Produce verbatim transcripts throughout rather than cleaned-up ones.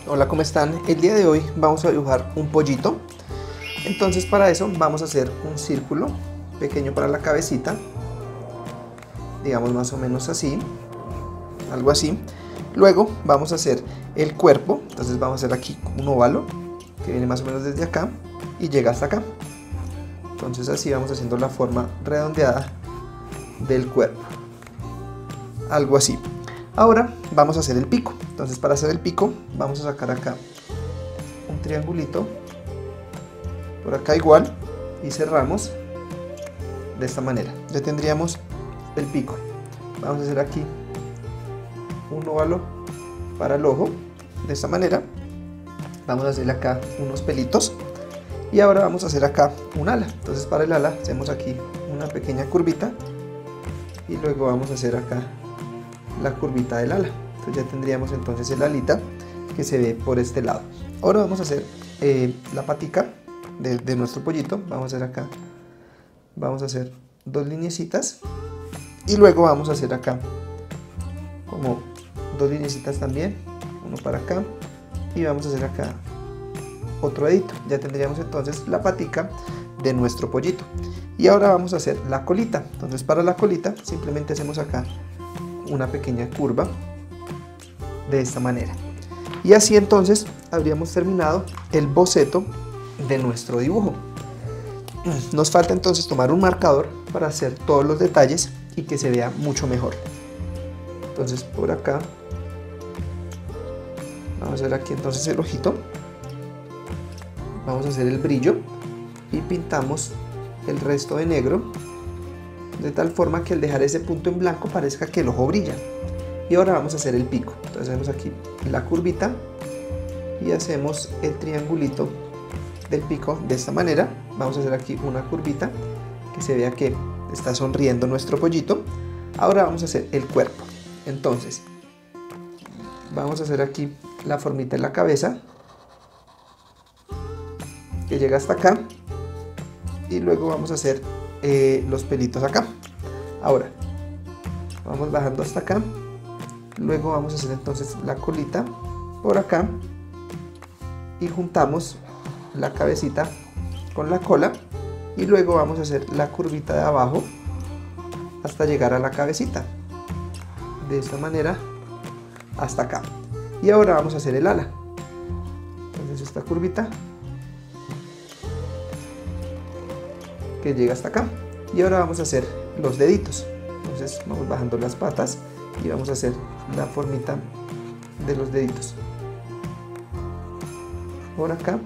Hola, ¿cómo están? El día de hoy vamos a dibujar un pollito. Entonces para eso vamos a hacer un círculo pequeño para la cabecita, digamos más o menos así, algo así. Luego vamos a hacer el cuerpo, entonces vamos a hacer aquí un óvalo que viene más o menos desde acá y llega hasta acá. Entonces así vamos haciendo la forma redondeada del cuerpo, algo así. Ahora vamos a hacer el pico. Entonces para hacer el pico vamos a sacar acá un triangulito, por acá igual, y cerramos de esta manera. Ya tendríamos el pico. Vamos a hacer aquí un óvalo para el ojo, de esta manera. Vamos a hacerle acá unos pelitos y ahora vamos a hacer acá un ala. Entonces para el ala hacemos aquí una pequeña curvita y luego vamos a hacer acá la curvita del ala. Entonces ya tendríamos entonces el alita que se ve por este lado. Ahora vamos a hacer eh, la patica de, de nuestro pollito. Vamos a hacer acá, vamos a hacer dos lineecitas y luego vamos a hacer acá como dos lineecitas también, uno para acá, y vamos a hacer acá otro dedito. Ya tendríamos entonces la patica de nuestro pollito. Y ahora vamos a hacer la colita. Entonces para la colita simplemente hacemos acá una pequeña curva de esta manera, y así entonces habríamos terminado el boceto de nuestro dibujo. Nos falta entonces tomar un marcador para hacer todos los detalles y que se vea mucho mejor. Entonces por acá vamos a hacer aquí entonces el ojito, vamos a hacer el brillo y pintamos el resto de negro de tal forma que al dejar ese punto en blanco parezca que el ojo brilla. Y ahora vamos a hacer el pico. Entonces hacemos aquí la curvita y hacemos el triangulito del pico de esta manera. Vamos a hacer aquí una curvita que se vea que está sonriendo nuestro pollito. Ahora vamos a hacer el cuerpo. Entonces vamos a hacer aquí la formita en la cabeza que llega hasta acá, y luego vamos a hacer eh, los pelitos acá. Ahora vamos bajando hasta acá, luego vamos a hacer entonces la colita por acá y juntamos la cabecita con la cola, y luego vamos a hacer la curvita de abajo hasta llegar a la cabecita de esta manera hasta acá. Y ahora vamos a hacer el ala. Entonces esta curvita que llega hasta acá, y ahora vamos a hacer los deditos. Entonces vamos bajando las patas y vamos a hacer la formita de los deditos por acá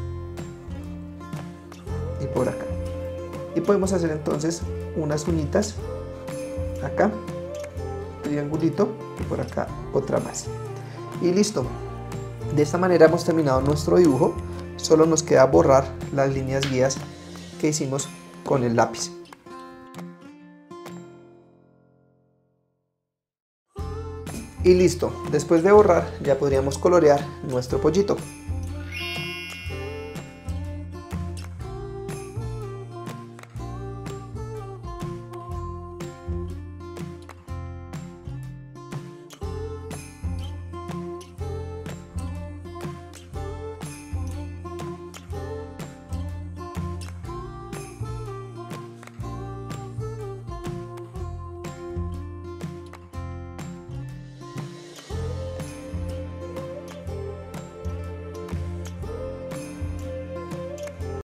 y por acá, y podemos hacer entonces unas uñitas acá, triangulito, y por acá otra más, y listo. De esta manera hemos terminado nuestro dibujo. Solo nos queda borrar las líneas guías que hicimos con el lápiz. Y listo, después de borrar ya podríamos colorear nuestro pollito.